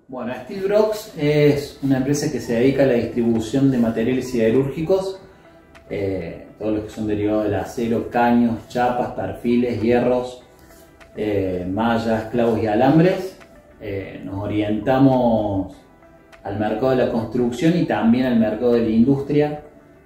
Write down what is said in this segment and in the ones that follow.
Bueno, Steelbrox es una empresa que se dedica a la distribución de materiales siderúrgicos, todos los que son derivados del acero, caños, chapas, perfiles, hierros, mallas, clavos y alambres. Nos orientamos al mercado de la construcción y también al mercado de la industria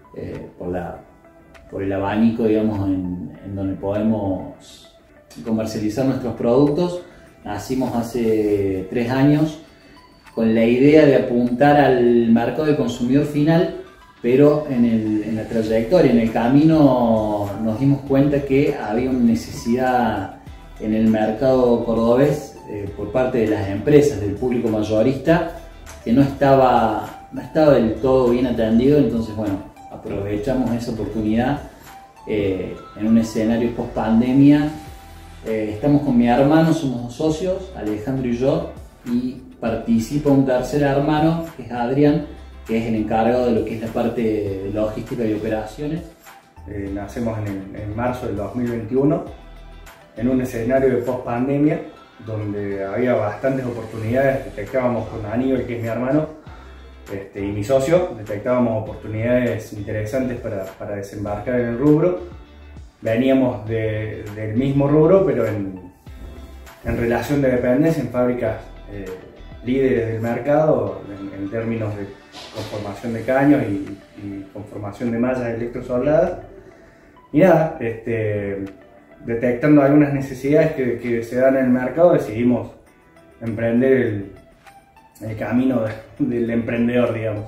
por el abanico, digamos, en donde podemos comercializar nuestros productos. Nacimos hace 3 años con la idea de apuntar al mercado del consumidor final, pero en la trayectoria, en el camino, nos dimos cuenta que había una necesidad en el mercado cordobés por parte de las empresas, del público mayorista, que no estaba del todo bien atendido. Entonces, bueno, aprovechamos esa oportunidad en un escenario post pandemia. Estamos con mi hermano, somos 2 socios, Alejandro y yo, y participa un tercer hermano, que es Adrián, que es el encargado de lo que es la parte de logística y operaciones. Nacemos en marzo del 2021, en un escenario de post-pandemia, donde había bastantes oportunidades. Detectábamos con Aníbal, que es mi hermano, y mi socio, detectábamos oportunidades interesantes para desembarcar en el rubro. Veníamos del mismo rubro, pero en relación de dependencia, en fábricas líderes del mercado en términos de conformación de caños y conformación de mallas electrosoldadas. Y nada, detectando algunas necesidades que se dan en el mercado, decidimos emprender el camino del emprendedor, digamos.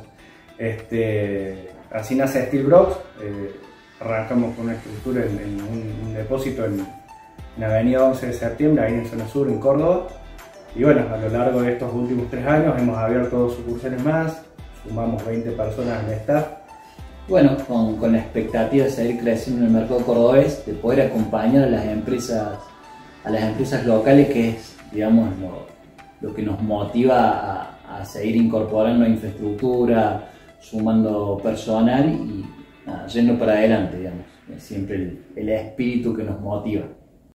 Así nace Steelbrox. Arrancamos con una estructura en un depósito en Avenida 11 de Septiembre, ahí en zona sur, en Córdoba. Y bueno, a lo largo de estos últimos 3 años hemos abierto 2 sucursales más, sumamos 20 personas en el staff. Bueno, con la expectativa de seguir creciendo en el mercado cordobés, de poder acompañar a las empresas locales, que es, digamos, lo que nos motiva a seguir incorporando infraestructura, sumando personal y nada, yendo para adelante, digamos. Es siempre el espíritu que nos motiva.